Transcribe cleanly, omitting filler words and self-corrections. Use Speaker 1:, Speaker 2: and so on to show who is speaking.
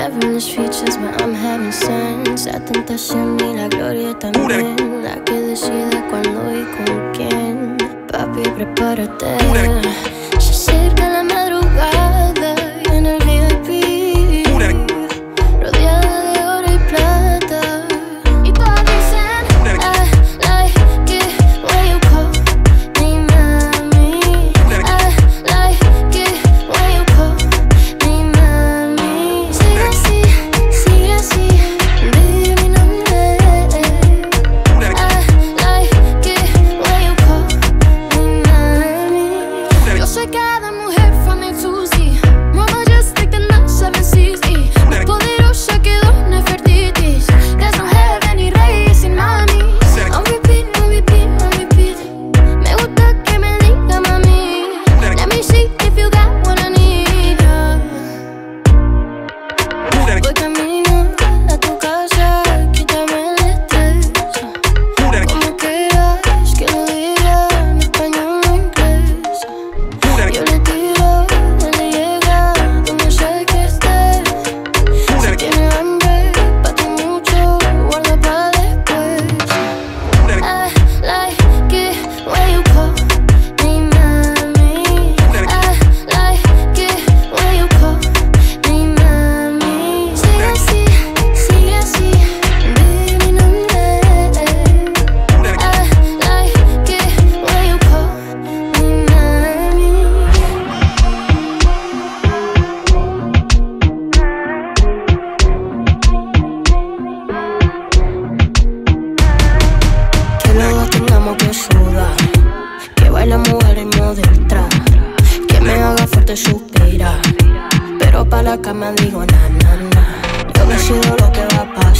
Speaker 1: Devilish features, but I'm having sense. La tentación y la gloria también. La que decide cuándo y con quién. Papi, prepárate. Se acerca la madrugada y en el VIP, rodeada de oro y plata. Y todas dicen, I like it when you call me mami. I like it when you call me mami. Sigue así, di mi nombre. I like it when you call me mami. Yo soy cada mujer from A to Z, more majestic than the seven seas. Más poderosa que Don Nefertiti. There's no heaven ni rey sin mami. On repeat, on repeat, on repeat. Me gusta que me diga mami. Let me see if you got what I need, yeah. Voy camino a tu casa, quítame el estrés. Como quieras que lo diga, en español o inglés. Yo le tiro, él le llega, donde sé que esté. Si tiene hambre, pa' ti mucho, guarda pa' después. I like it when you call me mami. I like it when you call me mami. Sigue así, di mi nombre. I like it when you call me mami. Que luego tengamos que sudar, que baila mujer en modo del trap, que me haga fuerte suspirar, pero pa' la cama digo na na na. Yo decido lo que va a pasar.